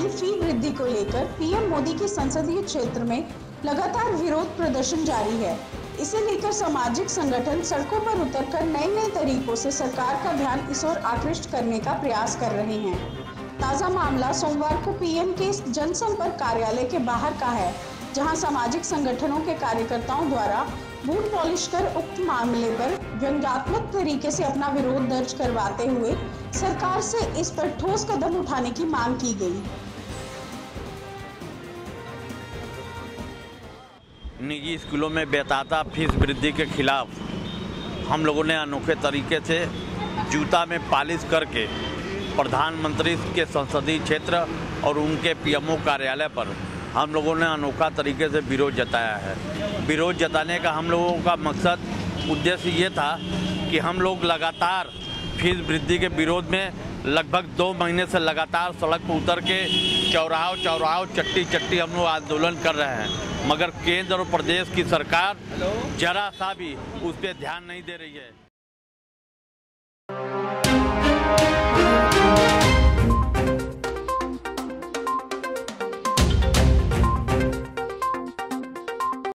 रही फी वृद्धि को लेकर पीएम मोदी के संसदीय क्षेत्र में लगातार विरोध प्रदर्शन जारी है। इसे लेकर सामाजिक संगठन सड़कों पर उतरकर नए नए तरीकों से सरकार का ध्यान इस ओर आकृष्ट करने का प्रयास कर रहे हैं। ताजा मामला सोमवार को पीएम के जनसंपर्क कार्यालय के बाहर का है, जहां सामाजिक संगठनों के कार्यकर्ताओं द्वारा बूट पॉलिश कर उक्त मामले पर व्यंग्यात्मक तरीके से अपना विरोध दर्ज करवाते हुए सरकार से इस पर ठोस कदम उठाने की मांग की गई। निजी स्कूलों में बेताता फीस वृद्धि के खिलाफ हम लोगों ने अनोखे तरीके से जूता में पॉलिश करके प्रधानमंत्री के संसदीय क्षेत्र और उनके पीएमओ कार्यालय पर हम लोगों ने अनोखा तरीके से विरोध जताया है। विरोध जताने का हम लोगों का मकसद उद्देश्य ये था कि हम लोग लगातार फीस वृद्धि के विरोध में लगभग 2 महीने से लगातार सड़क पर उतर के चौराहों चट्टी हम लोग आंदोलन कर रहे हैं, मगर केंद्र और प्रदेश की सरकार जरा सा भी उस पर ध्यान नहीं दे रही है।